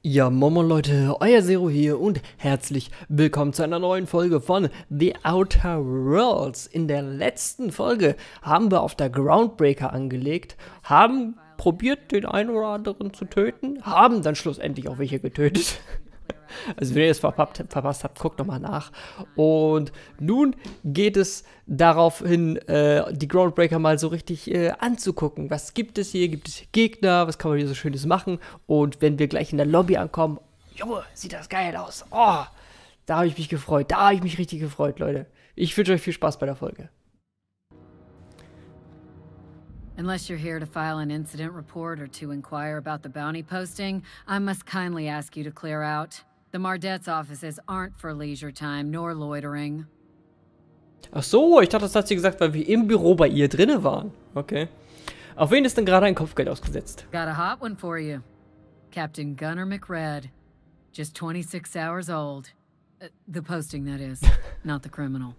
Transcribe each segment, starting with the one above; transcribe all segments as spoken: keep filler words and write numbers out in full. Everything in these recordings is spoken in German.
Ja, Momo Leute, euer Zero hier und herzlich willkommen zu einer neuen Folge von The Outer Worlds. In der letzten Folge haben wir auf der Groundbreaker angelegt, haben probiert, den einen oder anderen zu töten, haben dann schlussendlich auch welche getötet. Also wenn ihr es verpasst, verpasst habt, guckt nochmal nach. Und nun geht es darauf hin, äh, die Groundbreaker mal so richtig äh, anzugucken. Was gibt es hier? Gibt es hier Gegner? Was kann man hier so Schönes machen? Und wenn wir gleich in der Lobby ankommen, Junge, sieht das geil aus. Oh, da habe ich mich gefreut. Da habe ich mich richtig gefreut, Leute. Ich wünsche euch viel Spaß bei der Folge. Unless you're here to file an incident report or to inquire about the bounty posting, I must kindly ask you to clear out. The Mardet's offices aren't for leisure time nor loitering. Ach so, ich dachte, das hat sie gesagt, weil wir im Büro bei ihr drinne waren. Okay. Auf wen ist denn gerade ein Kopfgeld ausgesetzt? Got a hot one for you. Captain Gunnar McRed. Just twenty-six hours old. Uh, the posting, that is. Not the criminal.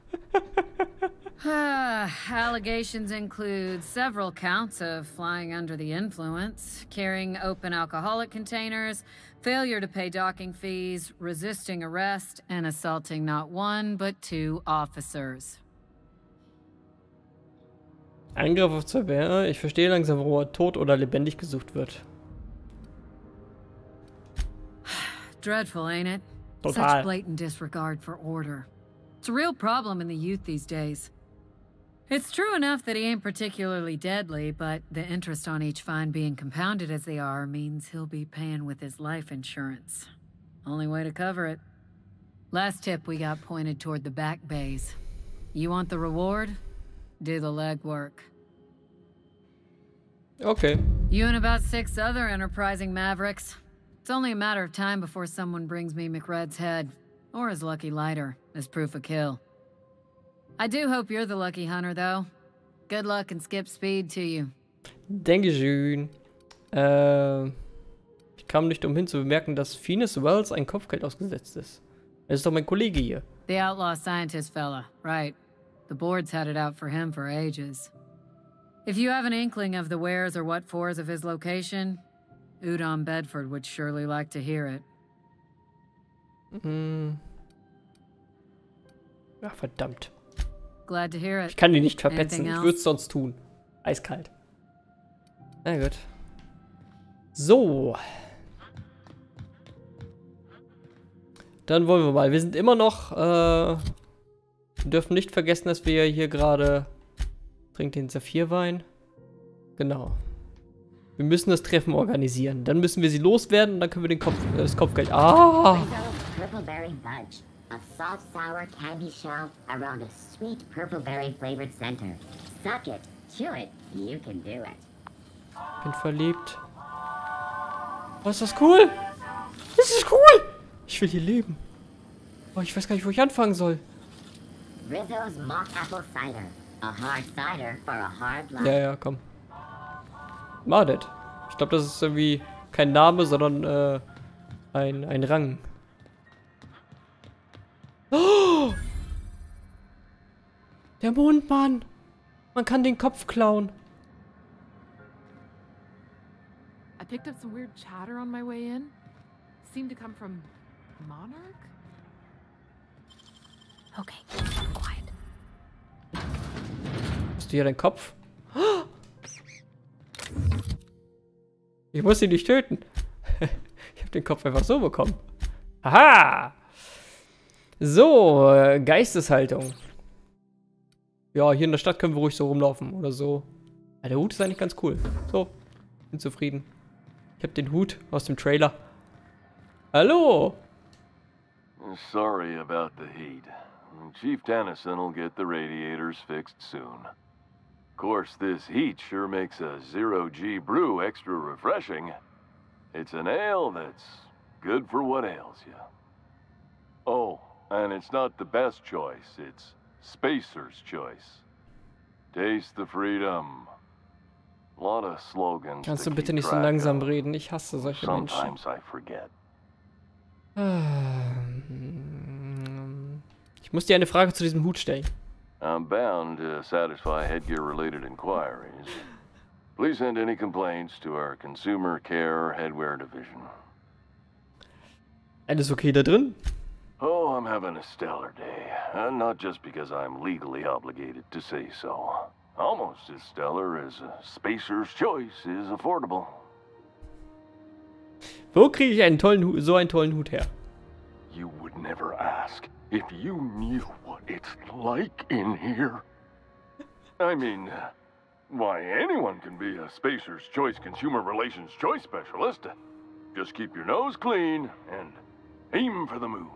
Allegations include several counts of flying under the influence, carrying open alcoholic containers, failure to pay docking fees, resisting arrest, and assaulting not one but two officers. Angriff auf zwei Bären. Ich verstehe langsam, wo er tot oder lebendig gesucht wird. Dreadful, ain't it? Total. Such blatant disregard for order. It's a real problem in the youth these days. It's true enough that he ain't particularly deadly, but the interest on each fine being compounded as they are means he'll be paying with his life insurance. Only way to cover it. Last tip we got pointed toward the back bays. You want the reward? Do the legwork. Okay. You and about six other enterprising mavericks. It's only a matter of time before someone brings me McRed's head, or his lucky lighter, as proof of kill. I do hope you're the lucky hunter, though. Good luck and skip speed to you. Dankeschön. Äh, ich kam nicht umhin zu bemerken, dass Phoenix Wells ein Kopfgeld ausgesetzt ist. Er ist doch mein Kollege hier. The outlaw scientist fella, right. The board's had it out for him for ages. If you have an inkling of the wheres or what-fors of his location, Udon Bedford would surely like to hear it. Hm. Ach, verdammt. Glad to hear it. Ich kann die nicht verpetzen. Ich würde es sonst tun. Eiskalt. Na gut. So. Dann wollen wir mal. Wir sind immer noch. Äh, wir dürfen nicht vergessen, dass wir hier gerade. Trinkt den Saphirwein. Genau. Wir müssen das Treffen organisieren. Dann müssen wir sie loswerden und dann können wir den Kopf, das Kopfgeld. Ah! A soft, sour candy shell around a sweet purple berry flavored center. Suck it, chew it, you can do it. Bin verliebt. Oh, ist das cool? Das ist cool! Ich will hier leben. Oh, ich weiß gar nicht, wo ich anfangen soll. Rizzo's mock apple cider. A hard cider for a hard life. Ja, ja, komm. Mardet. Ich glaube, das ist irgendwie kein Name, sondern äh, ein, ein Rang. Oh! Der Mondmann! Man kann den Kopf klauen. I picked up some weird chatter on my way in. Seemed to come from Monarch? Okay, quiet. Hast du hier deinen Kopf? Ich muss ihn nicht töten. Ich habe den Kopf einfach so bekommen. Aha! So, äh, Geisteshaltung. Ja, hier in der Stadt können wir ruhig so rumlaufen oder so. Ja, der Hut ist eigentlich ganz cool. So, bin zufrieden. Ich habe den Hut aus dem Trailer. Hallo! Sorry about the heat. Chief Tennyson will get the radiators fixed soon. Of course, this heat sure makes a zero-G brew extra refreshing. It's an ale that's good for what ails you. Oh. And it's not the best choice, it's Spacer's choice. Taste the freedom. A lot of slogans. Kannst du bitte nicht so langsam reden? Ich hasse solche Menschen. Sometimes I forget. Ich muss dir eine Frage zu diesem Hut stellen. I'm bound to satisfy headgear-related inquiries. Please send any complaints to our Consumer Care Headwear Division. Alles okay da drin? Oh, I'm having a stellar day. And not just because I'm legally obligated to say so. Almost as stellar as a Spacer's Choice is affordable. Wo kriege ich einen tollen Hut, so einen tollen Hut her? You would never ask if you knew what it's like in here. I mean, why, anyone can be a Spacer's Choice Consumer Relations Choice Specialist. Just keep your nose clean and aim for the moon.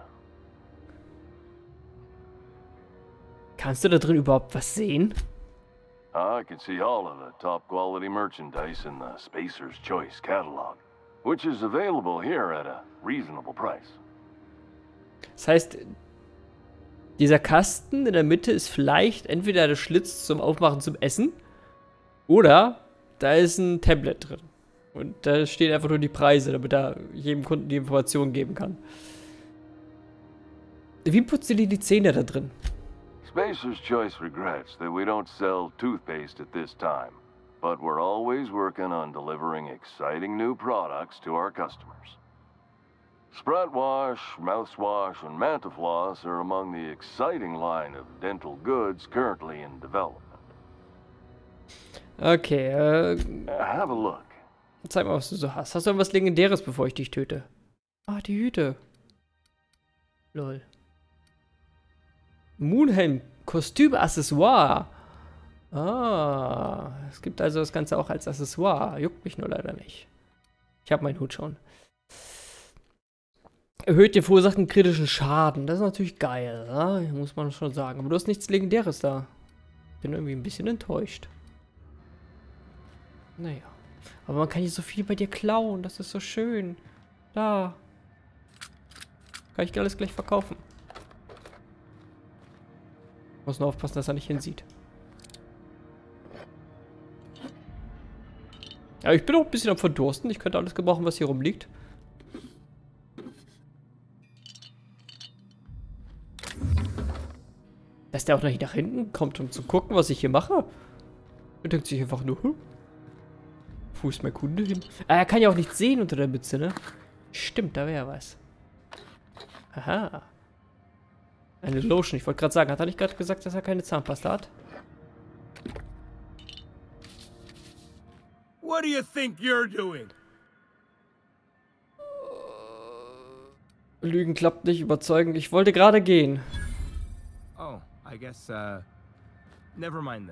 Kannst du da drin überhaupt was sehen? I can see all of the top quality merchandise in the Spacer's Choice catalog, which is available here at a reasonable price. Das heißt, dieser Kasten in der Mitte ist vielleicht entweder der Schlitz zum Aufmachen zum Essen oder da ist ein Tablet drin. Und da stehen einfach nur die Preise, damit er jedem Kunden die Informationen geben kann. Wie putzt ihr dir die Zähne da drin? Spacer's Choice regrets that we don't sell toothpaste at this time, but we're always working on delivering exciting new products to our customers. Sprat Wash, Mouthwash, and Mantafloss are among the exciting line of dental goods currently in development. Okay, äh... Uh, have a look. Zeig mal, was du so hast. Hast du irgendwas Legendäres, bevor ich dich töte? Ah, die Hüte. Lol. Moonhelm, Kostüm, Accessoire. Ah, es gibt also das Ganze auch als Accessoire. Juckt mich nur leider nicht. Ich habe meinen Hut schon. Erhöht den verursachten kritischen Schaden. Das ist natürlich geil, ja? Muss man schon sagen. Aber du hast nichts Legendäres da. Bin irgendwie ein bisschen enttäuscht. Naja. Aber man kann hier so viel bei dir klauen. Das ist so schön. Da. Kann ich alles gleich verkaufen. Muss nur aufpassen, dass er nicht hinsieht. Aber ich bin auch ein bisschen am Verdursten. Ich könnte alles gebrauchen, was hier rumliegt. Dass der auch noch nach hinten kommt, um zu gucken, was ich hier mache. Er denkt sich einfach nur, hm? Wo ist mein Kunde hin? Ah, er kann ja auch nichts sehen unter der Mütze, ne? Stimmt, da wäre was. Aha. Eine Lotion. Ich wollte gerade sagen, hat er nicht gerade gesagt, dass er keine Zahnpasta hat? What do you think you're doing? Lügen klappt nicht, überzeugend. Ich wollte gerade gehen. Oh, I guess, uh, never mind then.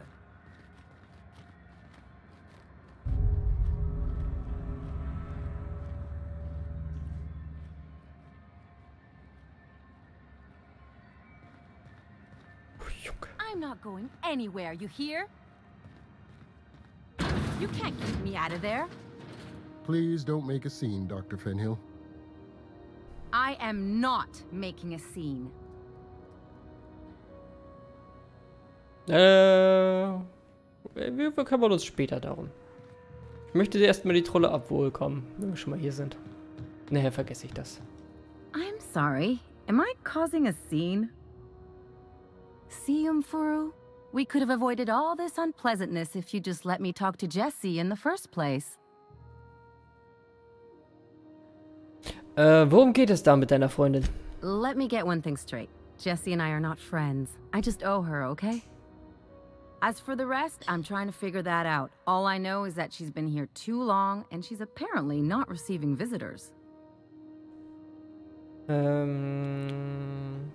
I'm not going anywhere, you hear? You can't keep me out of there. Please don't make a scene, Doctor Fenhill. I am not making a scene. Äh, wir, wir kümmern uns später darum. Ich möchte erstmal die Trolle abwohlkommen, wenn wir schon mal hier sind. Nachher vergesse ich das. I'm sorry. Am I causing a scene? See, Umfuru? We could have avoided all this unpleasantness if you just let me talk to Jesse in the first place. Äh, worum geht es da mit deiner Freundin? Let me get one thing straight. Jesse and I are not friends. I just owe her, okay? As for the rest, I'm trying to figure that out. All I know is that she's been here too long, and she's apparently not receiving visitors. Ähm...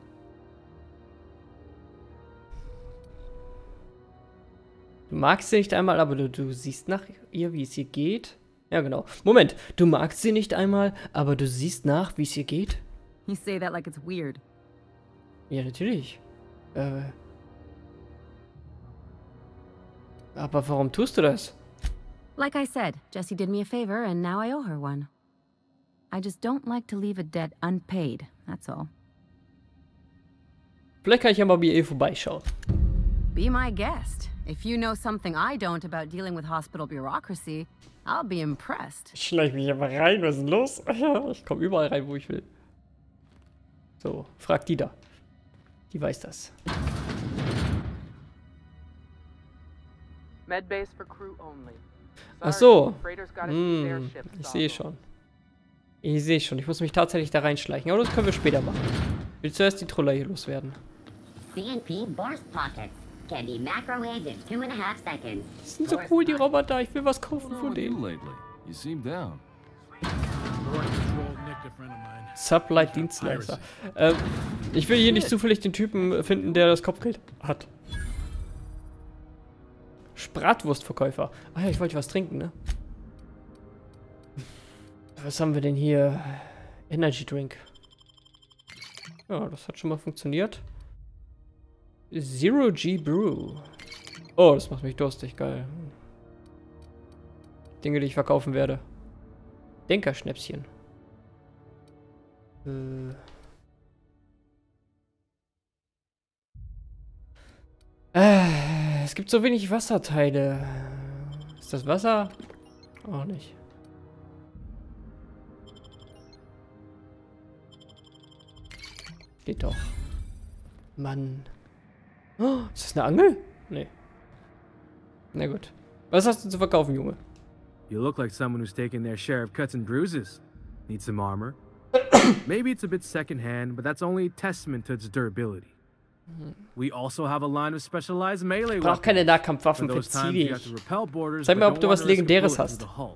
Du magst sie nicht einmal, aber du, du siehst nach ihr, wie es ihr geht. Ja, genau. Moment, du magst sie nicht einmal, aber du siehst nach, wie es ihr geht? You say that like it's weird. Ja, natürlich. Äh... Aber warum tust du das? Like I said, Jessie did me a favor, and now I owe her one. I just don't like to leave a debt unpaid, that's all. Vielleicht kann ich ja mal bei ihr vorbeischauen. Be my guest. If you know something I don't about dealing with hospital bureaucracy, I'll be impressed. Ich schleich mich aber rein, was ist denn los? Ich komme überall rein, wo ich will. So, frag die da. Die weiß das. Medbase for crew only. Ach so. Freighters gotta Hm, spare ships ich sehe also. schon. Ich sehe schon, ich muss mich tatsächlich da reinschleichen. Aber das können wir später machen. Ich will zuerst die Troller hier loswerden. C N P Burst Pockets can be microwaved in two and a half seconds. Die sind so cool, die Roboter. Ich will was kaufen von denen. You seem down. Sublight-Dienstleister. Ähm, ich will hier nicht zufällig den Typen finden, der das Kopfgeld hat. Bratwurstverkäufer. Ah ja, ich wollte was trinken, ne? Was haben wir denn hier? Energy Drink. Ja, das hat schon mal funktioniert. Zero G Brew. Oh, das macht mich durstig, geil. Dinge, die ich verkaufen werde. Denkerschnäpschen. Äh. Äh, es gibt so wenig Wasserteile. Ist das Wasser? Auch nicht. Geht doch. Mann. Oh, ist das eine Angel? Nee. Na gut. Was hast du zu verkaufen, Junge? You look like someone who's taken their share of cuts and bruises. Need some armor? Maybe it's a bit secondhand, but that's only a testament to its durability. We also have a line of specialized melee weapons. Brauch keine Nahkampfwaffen, For those verzieh times you have dich. to repel borders, Zeig but mir, ob don't du was want to risk a Legendäres bullet hast. through the hull.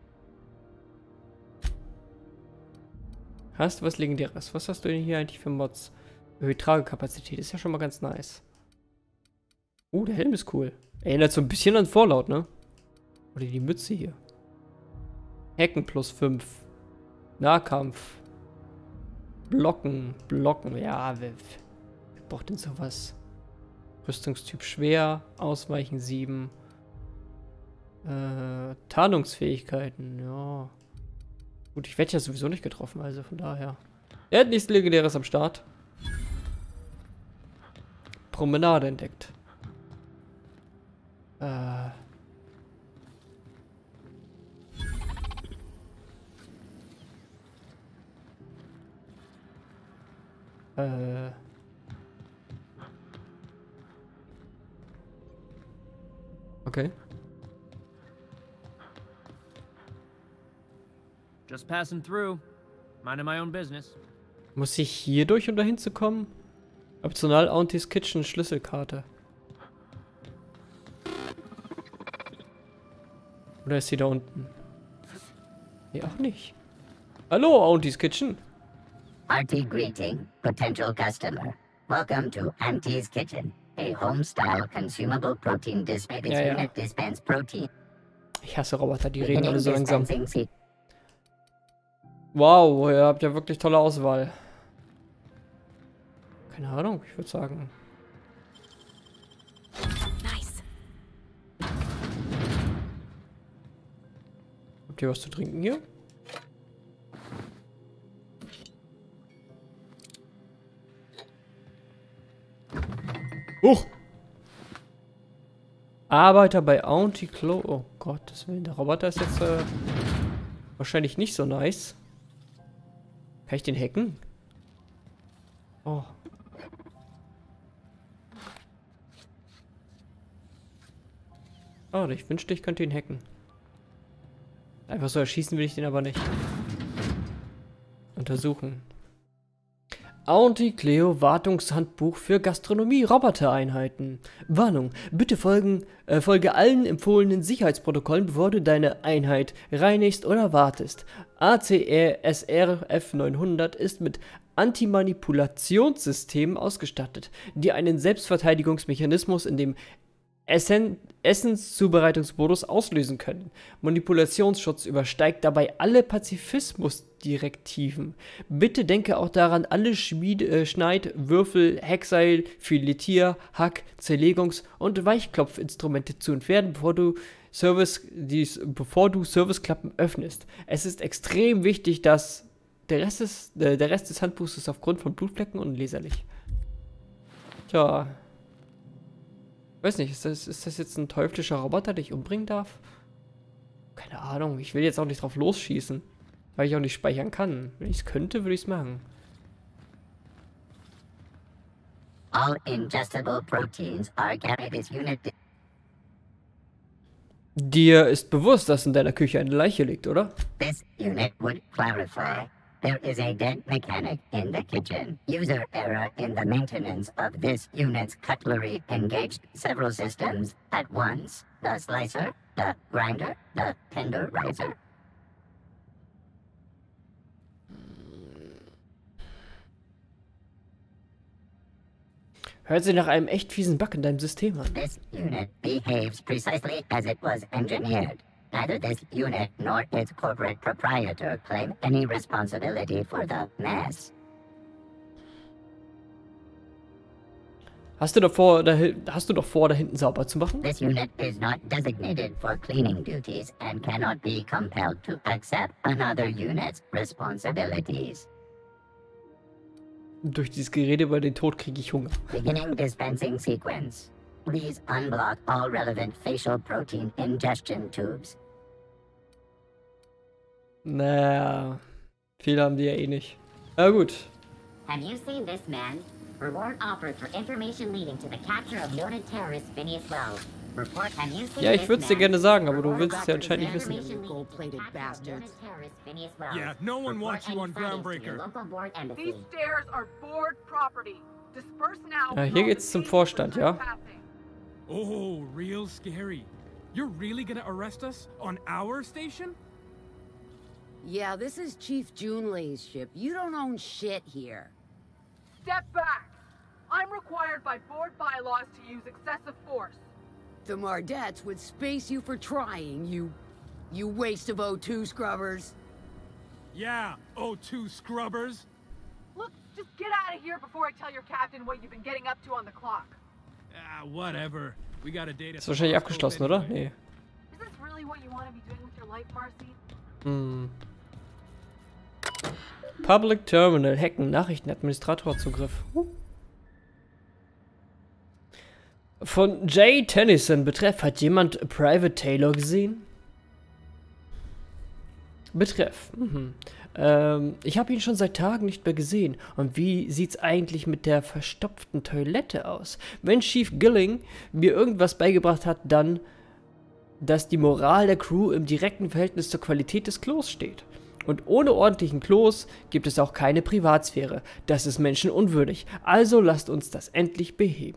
Hast du was Legendäres? Was hast du denn hier eigentlich für Mods? Erhöht Tragekapazität, ist ja schon mal ganz nice. Oh, der Helm ist cool. Erinnert so ein bisschen an Fallout, ne? Oder die Mütze hier. Hacken plus fünf. Nahkampf. Blocken, blocken. Ja, wer, wer braucht denn sowas? Rüstungstyp schwer. Ausweichen sieben. Äh, Tarnungsfähigkeiten, ja. Gut, ich werde ja sowieso nicht getroffen, also von daher. Er hat nichts Legendäres am Start. Promenade entdeckt. Äh. Äh. Okay. Just passing through. Minding my own business. Muss ich hier durch, um dahin zu kommen? Optional Aunties Kitchen Schlüsselkarte. Oder ist sie da unten? Nee, auch nicht. Hallo, Aunties Kitchen. Hearty greeting, potential customer. Welcome to Auntie's Kitchen, a home-style consumable protein dispense Ja, ja. unit dispense protein. Ich hasse Roboter, die reden alle so langsam. Dispensing se- Wow, ihr habt ja wirklich tolle Auswahl. Keine Ahnung, ich würde sagen. Nice. Habt ihr was zu trinken hier? Huch! Arbeiter bei Auntie Klo. Oh Gottes Willen, der Roboter ist jetzt äh, wahrscheinlich nicht so nice. Kann ich den hacken? Oh. Oh, ich wünschte, ich könnte ihn hacken. Einfach so erschießen will ich den aber nicht. Untersuchen. Auntie Cleo Wartungshandbuch für Gastronomie-Robotereinheiten. Warnung, bitte folgen, äh, folge allen empfohlenen Sicherheitsprotokollen, bevor du deine Einheit reinigst oder wartest. A C R S R F neunhundert ist mit Antimanipulationssystemen ausgestattet, die einen Selbstverteidigungsmechanismus in dem Essen Essenszubereitungsmodus auslösen können. Manipulationsschutz übersteigt dabei alle Pazifismusdirektiven. Bitte denke auch daran, alle Schmied, äh, Schneid-, Würfel-, Hackseil-, Filetier-, Hack-, Zerlegungs- und Weichklopfinstrumente zu entfernen, bevor du Service, dies, bevor du Serviceklappen öffnest. Es ist extrem wichtig, dass der Rest des, äh, der Rest des Handbuchs ist aufgrund von Blutflecken unleserlich. Tja. Weiß nicht, ist das, ist das jetzt ein teuflischer Roboter, den ich umbringen darf? Keine Ahnung, ich will jetzt auch nicht drauf losschießen. Weil ich auch nicht speichern kann. Wenn ich es könnte, würde ich es machen. All ingestible proteins are carried as unit. di- Dir ist bewusst, dass in deiner Küche eine Leiche liegt, oder? This unit would clarify. There is a dead mechanic in the kitchen. User error in the maintenance of this unit's cutlery engaged several systems at once. The slicer, the grinder, the tenderizer. Hört sich nach einem echt fiesen Bug in deinem System an. This unit behaves precisely as it was engineered. Neither this unit nor its corporate proprietor claim any responsibility for the mess. Hast du doch vor, da, hast du doch vor, da hinten sauber zu machen? This unit is not designated for cleaning duties and cannot be compelled to accept another unit's responsibilities. Durch dieses Gerede über den Tod kriege ich Hunger. Beginning dispensing sequence. Please unblock all relevant facial protein ingestion tubes. Naja, viele haben die ja eh nicht. Na gut. Have you seen this man? Reward offered for information leading to the capture of noted terrorist Phineas Wells. Report, have you seen Ja, ich this würde es dir man? gerne sagen, aber du Reward willst es ja offered anscheinend nicht for wissen. information leading to the Gold-plated capture of bastards. noted terrorist Phineas Wells. Yeah, no one Report wants you any on findings to your Groundbreaker. local board embassy. These stairs are board property. Disperse now. Ja, hier geht's zum Vorstand, ja? Oh, real scary. You're really gonna arrest us on our station? Yeah, this is Chief Junlei's ship. You don't own shit here. Step back. I'm required by board bylaws to use excessive force. The Mardettes would space you for trying, you... you waste of O two scrubbers. Yeah, O two scrubbers. Look, just get out of here before I tell your captain what you've been getting up to on the clock. Ah, whatever. We got a data. Ist wahrscheinlich abgeschlossen, oder? Nee. Is this really what you want to be doing with your life, Marcy? Hm. Public Terminal, Hacken, Nachrichtenadministratorzugriff. Huh. Von Jay Tennyson betreff, hat jemand Private Taylor gesehen? Betreff. Mhm. Ähm, ich habe ihn schon seit Tagen nicht mehr gesehen. Und wie sieht's eigentlich mit der verstopften Toilette aus? Wenn Chief Gilling mir irgendwas beigebracht hat, dann, dass die Moral der Crew im direkten Verhältnis zur Qualität des Klos steht. Und ohne ordentlichen Klos gibt es auch keine Privatsphäre. Das ist menschenunwürdig. Also lasst uns das endlich beheben.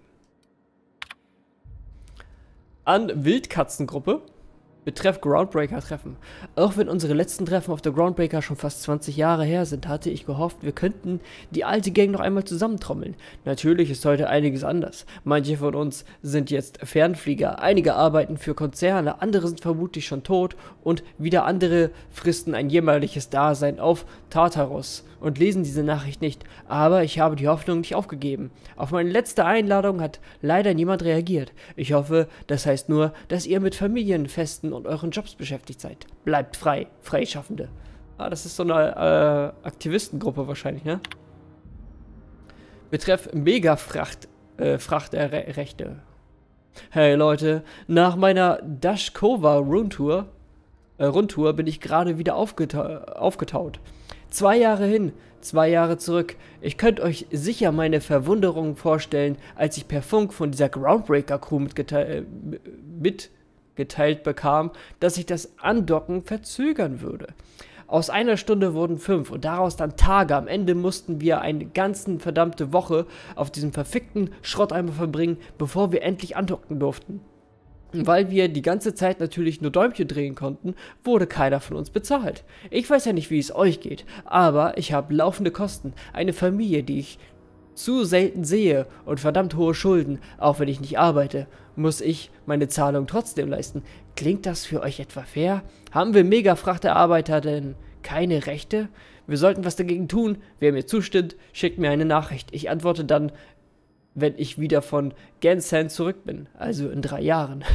An Wildkatzengruppe. Betreff Groundbreaker-Treffen. Auch wenn unsere letzten Treffen auf der Groundbreaker schon fast zwanzig Jahre her sind, hatte ich gehofft, wir könnten die alte Gang noch einmal zusammentrommeln. Natürlich ist heute einiges anders. Manche von uns sind jetzt Fernflieger, einige arbeiten für Konzerne, andere sind vermutlich schon tot und wieder andere fristen ein jämmerliches Dasein auf Tartaros und lesen diese Nachricht nicht. Aber ich habe die Hoffnung nicht aufgegeben. Auf meine letzte Einladung hat leider niemand reagiert. Ich hoffe, das heißt nur, dass ihr mit Familienfesten und euren Jobs beschäftigt seid. Bleibt frei, Freischaffende. Ah, das ist so eine äh, Aktivistengruppe wahrscheinlich, ne? Betreff Megafracht, äh, Frachtrechte. Hey Leute, nach meiner Dashkova Rundtour, äh, Rundtour bin ich gerade wieder aufgeta aufgetaut. Zwei Jahre hin, zwei Jahre zurück. Ich könnt euch sicher meine Verwunderung vorstellen, als ich per Funk von dieser Groundbreaker-Crew mitgeteilt, äh, mitgeteilt bekam, dass sich das Andocken verzögern würde. Aus einer Stunde wurden fünf und daraus dann Tage. Am Ende mussten wir eine ganze verdammte Woche auf diesem verfickten Schrotteimer verbringen, bevor wir endlich andocken durften. Weil wir die ganze Zeit natürlich nur Däumchen drehen konnten, wurde keiner von uns bezahlt. Ich weiß ja nicht, wie es euch geht, aber ich habe laufende Kosten, eine Familie, die ich zu selten sehe und verdammt hohe Schulden. Auch wenn ich nicht arbeite, muss ich meine Zahlung trotzdem leisten. Klingt das für euch etwa fair? Haben wir Mega-Frachterarbeiter denn keine Rechte? Wir sollten was dagegen tun. Wer mir zustimmt, schickt mir eine Nachricht. Ich antworte dann, wenn ich wieder von Gensan zurück bin, also in drei Jahren.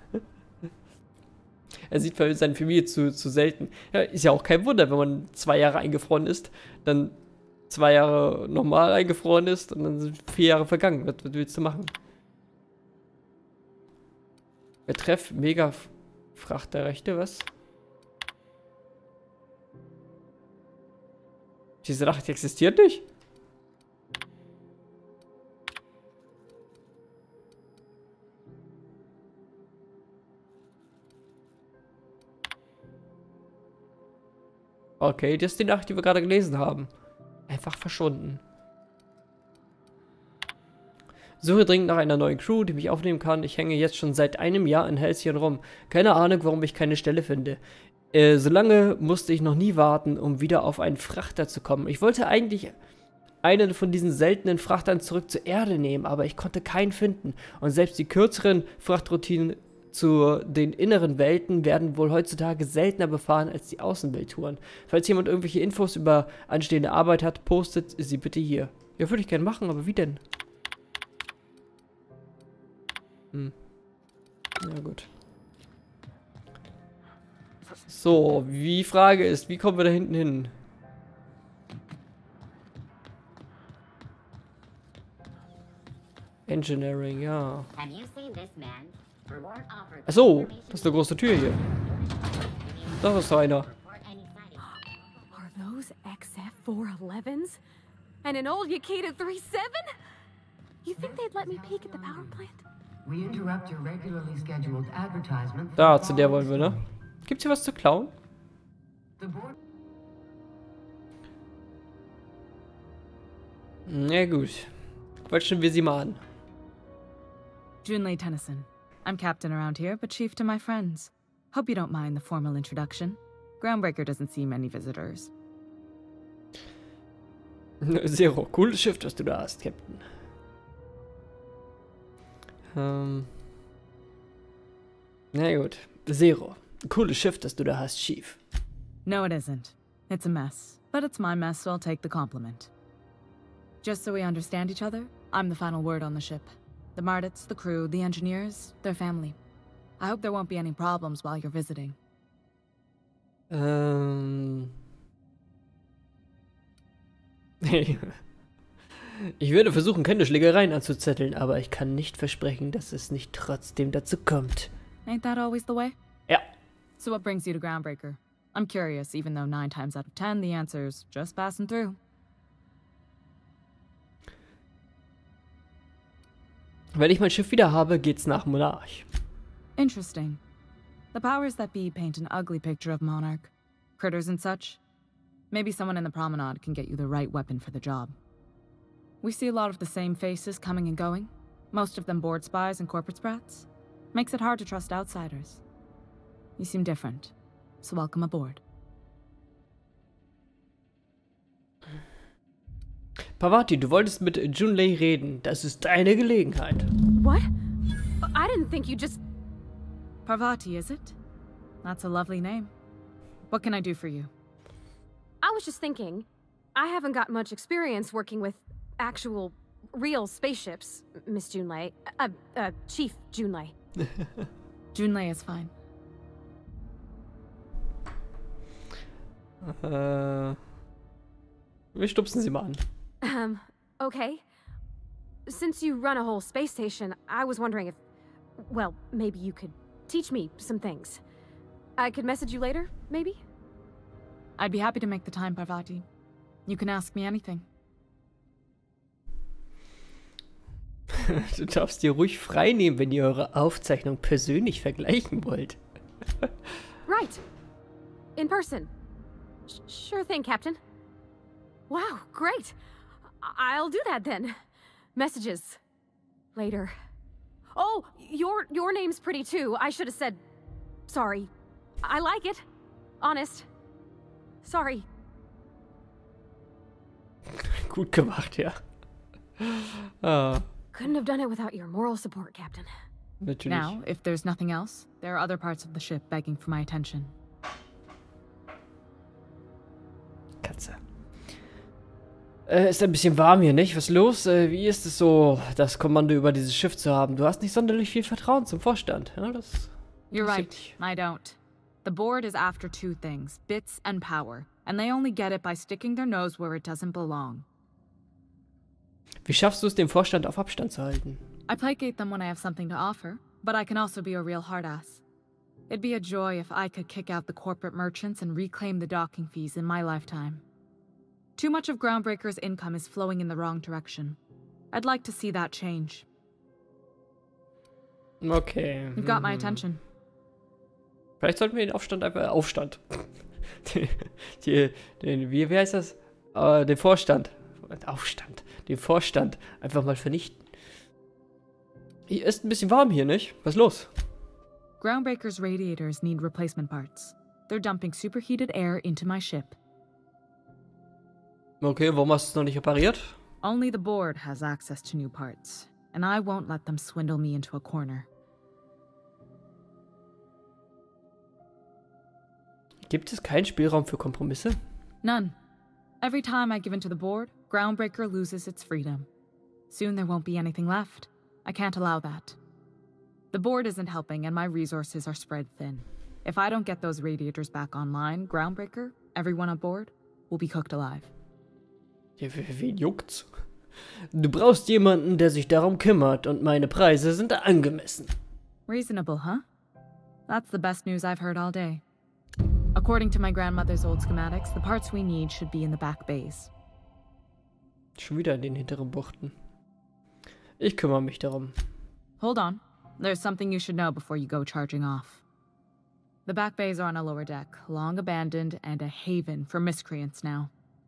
Er sieht seine Familie zu, zu selten. Ja, ist ja auch kein Wunder, wenn man zwei Jahre eingefroren ist, dann zwei Jahre normal eingefroren ist und dann sind vier Jahre vergangen. Was, was willst du machen? Betreff Mega-Frachterrechte, was? Diese Nachricht existiert nicht? Okay, das ist die Nachricht, die wir gerade gelesen haben. Einfach verschwunden. Suche dringend nach einer neuen Crew, die mich aufnehmen kann. Ich hänge jetzt schon seit einem Jahr in Halcyon rum. Keine Ahnung, warum ich keine Stelle finde. Äh, so lange musste ich noch nie warten, um wieder auf einen Frachter zu kommen. Ich wollte eigentlich einen von diesen seltenen Frachtern zurück zur Erde nehmen, aber ich konnte keinen finden. Und selbst die kürzeren Frachtroutinen zu den inneren Welten werden wohl heutzutage seltener befahren als die Außenwelttouren. Falls jemand irgendwelche Infos über anstehende Arbeit hat, postet sie bitte hier. Ja, würde ich gerne machen, aber wie denn? Hm. Ja, gut. So, die Frage ist, wie kommen wir da hinten hin? Engineering, ja. Achso, das ist eine große Tür hier. Da ist so einer. Are those X F four elevens? And an old Yakita three seven? You think they'd let me peek at the power plant? We interrupt your regularly scheduled advertisement. Da, zu der wollen wir, ne? Gibt's hier was zu klauen? Na gut. Quatschen wir sie mal an. Junlei Tennyson. I'm captain around here, but chief to my friends. Hope you don't mind the formal introduction. Groundbreaker doesn't see many visitors. Zero. Cooles Schiff, das du da hast, Captain. Ähm. Na gut. Zero. Cooles Schiff, das du da hast, Chief. No, it isn't. It's a mess. But it's my mess, so I'll take the compliment. Just so we understand each other, I'm the final word on the ship. The Mardits, the crew, the engineers, their family. I hope there won't be any problems while you're visiting. Ähm. Ich würde versuchen, keine Schlägereien anzuzetteln, aber ich kann nicht versprechen, dass es nicht trotzdem dazu kommt. Ain't that always the way? Ja. So what brings you to Groundbreaker? I'm curious, even though nine times out of ten the answer's just passing through. Wenn ich mein Schiff wieder habe, geht's nach Monarch. Interesting. The powers that be paint an ugly picture of Monarch. Critters and such. Maybe someone in the promenade can get you the right weapon for the job. We see a lot of the same faces coming and going. Most of them board spies and corporate sprats. Makes it hard to trust outsiders. You seem different, so welcome aboard. Parvati, du wolltest mit Junlei reden. Das ist deine Gelegenheit. What? I didn't think you just... Parvati, is it? That's a lovely name. What can I do for you? I was just thinking, I haven't got much experience working with actual, real spaceships, Miss Junlei. Uh, uh, Chief Junlei. Junlei is fine. Äh, wir stupsen sie mal an. Um, okay. Since you run a whole space station, I was wondering if, well, maybe you could teach me some things. I could message you later, maybe? I'd be happy to make the time, Parvati. You can ask me anything. Du darfst dir ruhig frei nehmen, wenn ihr eure Aufzeichnung persönlich vergleichen wollt. Right. In person. Sh sure thing, Captain. Wow, great. I I'll do that then. Messages. Later. Oh, your your name's pretty too. I should have said sorry. I like it. Honest. Sorry. Gut gemacht, ja. Ah. Couldn't have done it without your moral support, Captain. Natürlich. Now, if there's nothing else, there are other parts of the ship begging for my attention. Katze. Äh, ist ein bisschen warm hier, nicht? Was ist los? Äh, wie ist es so, das Kommando über dieses Schiff zu haben? Du hast nicht sonderlich viel Vertrauen zum Vorstand. Ja, das You're right, I don't. The board is after two things, bits and power. And they only get it by sticking their nose where it doesn't belong. Wie schaffst du es, den Vorstand auf Abstand zu halten? I placate them when I have something to offer, but I can also be a real hard-ass. It'd be a joy if I could kick out the corporate merchants and reclaim the docking fees in my lifetime. Too much of Groundbreaker's income is flowing in the wrong direction. I'd like to see that change. Okay. You've got my attention. Vielleicht sollten wir den Aufstand einfach... Aufstand. die, die, den, wie, wie heißt das? Äh, den Vorstand. Aufstand. Den Vorstand einfach mal vernichten. Hier ist ein bisschen warm hier, nicht? Was ist los? Groundbreaker's radiators need replacement parts. They're dumping superheated air into my ship. Okay, warum hast du es noch nicht repariert? Only the board has access to new parts, and I won't let them swindle me into a corner. Gibt es keinen Spielraum für Kompromisse? None. Every time I give in to the board, Groundbreaker loses its freedom. Soon there won't be anything left. I can't allow that. The board isn't helping and my resources are spread thin. If I don't get those radiators back online, Groundbreaker, everyone on board, will be cooked alive. Ja, wen juckt's? Du brauchst jemanden, der sich darum kümmert und meine Preise sind angemessen. Reasonable, huh? That's the best news I've heard all day. According to my grandmother's old schematics, the parts we need should be in the back bays. Schon wieder in den hinteren Buchten. Ich kümmere mich darum. Hold on. There's something you should know before you go charging off. The back bays are on a lower deck, long abandoned and a haven for miscreants now.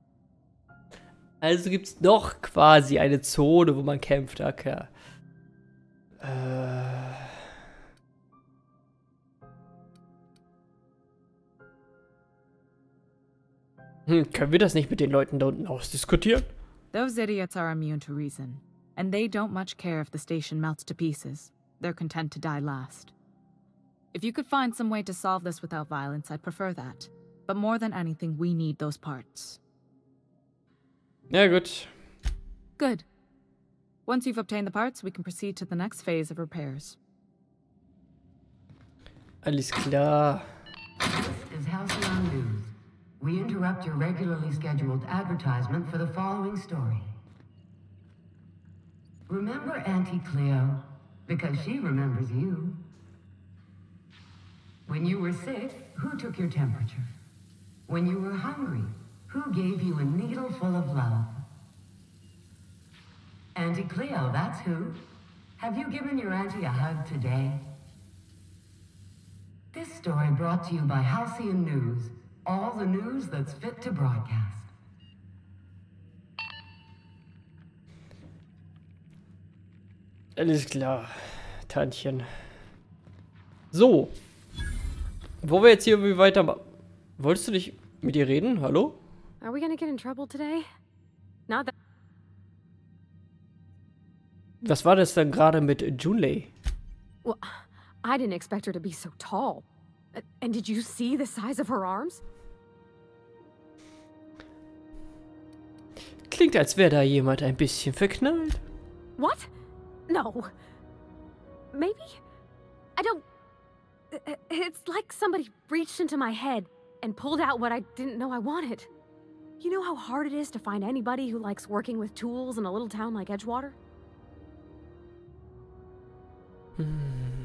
Also gibt's doch quasi eine Zone, wo man kämpft, okay. Äh... Hm, können wir das nicht mit den Leuten da unten ausdiskutieren? Those idiots are immune to reason, and they don't much care if the station melts to pieces. They're content to die last. If you could find some way to solve this without violence, I'd prefer that. But more than anything, we need those parts. Ja, gut. Good. Once you've obtained the parts, we can proceed to the next phase of repairs. Alles klar. This is Halcyon News. We interrupt your regularly scheduled advertisement for the following story. Remember Auntie Cleo? Because she remembers you. When you were sick, who took your temperature? When you were hungry, who gave you a needle full of love? Auntie Cleo, that's who. Have you given your auntie a hug today? This story brought to you by Halcyon News. All the news that's fit to broadcast. Alles klar, Tantchen. So. Wo wir jetzt hier irgendwie weitermachen. Wolltest du nicht mit ihr reden? Hallo? Are we gonna get in trouble today? Not that. Was war das denn gerade mit Junlei? Well, I didn't expect her to be so tall. And did you see the size of her arms? Klingt, als wäre da jemand ein bisschen verknallt. What? No. Maybe? I don't... It's like somebody reached into my head and pulled out what I didn't know I wanted. You know how hard it is to find anybody who likes working with tools in a little town like Edgewater? Hm.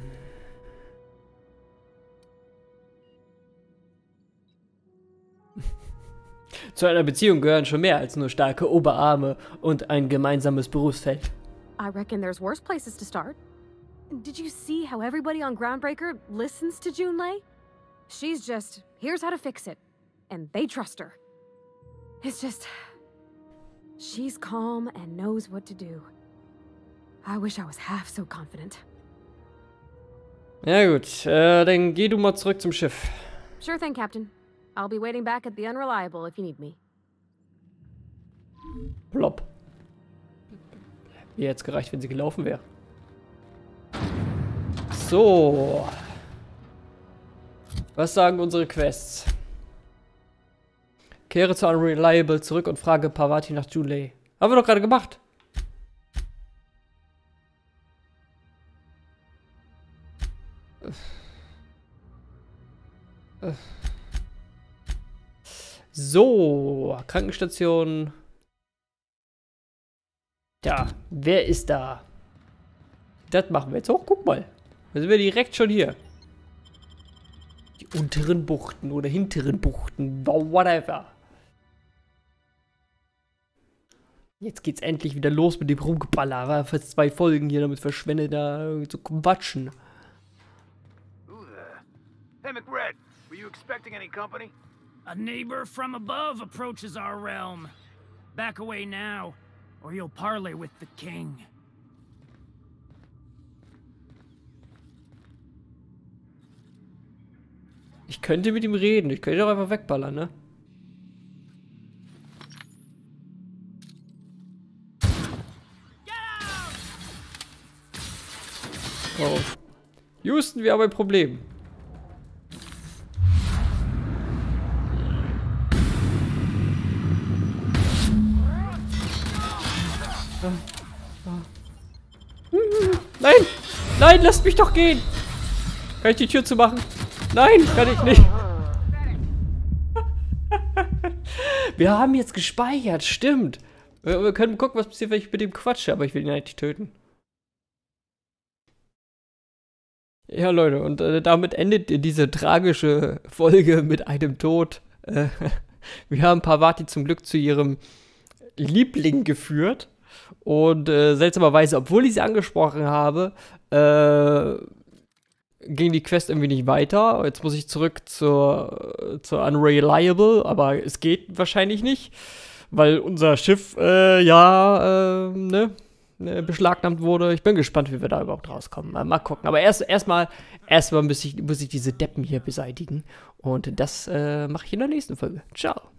Zu einer Beziehung gehören schon mehr als nur starke Oberarme und ein gemeinsames Berufsfeld. I reckon there's worse places to start. Did you see how everybody on Groundbreaker listens to Junlei? She's just, here's how to fix it. And they trust her. It's just... she's calm and knows what to do. I wish I was half so confident. Ja gut, äh, dann geh du mal zurück zum Schiff. Sure thing, Captain. I'll be waiting back at the Unreliable if you need me. Plopp. Mir hätte es gereicht, wenn sie gelaufen wäre. So. Was sagen unsere Quests? Kehre zu Unreliable zurück und frage Parvati nach Junlei. Haben wir doch gerade gemacht. So, Krankenstation. Da, wer ist da? Das machen wir jetzt hoch. Guck mal. Da sind wir direkt schon hier. Die unteren Buchten oder hinteren Buchten. Whatever. Jetzt geht's endlich wieder los mit dem Rumgeballer. War fast zwei Folgen hier damit verschwendet, da zu quatschen. Hey, McRed, were you expecting any company? A neighbor from above approaches our realm. Back away now, or you'll parley with the king. Ich könnte mit ihm reden. Ich könnte auch einfach wegballern, ne? Oh. Houston, wir haben ein Problem. Nein! Nein, lasst mich doch gehen! Kann ich die Tür zumachen? Nein, kann ich nicht. Wir haben jetzt gespeichert, stimmt. Wir, wir können gucken, was passiert, wenn ich mit dem quatsche, aber ich will ihn eigentlich töten. Ja, Leute, und äh, damit endet diese tragische Folge mit einem Tod. Äh, wir haben Parvati zum Glück zu ihrem Liebling geführt. Und äh, seltsamerweise, obwohl ich sie angesprochen habe, äh, ging die Quest irgendwie nicht weiter. Jetzt muss ich zurück zur, zur Unreliable, aber es geht wahrscheinlich nicht, weil unser Schiff, äh, ja, äh, ne, beschlagnahmt wurde. Ich bin gespannt, wie wir da überhaupt rauskommen. Mal, mal gucken. Aber erst erstmal erstmal muss ich, muss ich diese Deppen hier beseitigen. Und das äh, mache ich in der nächsten Folge. Ciao.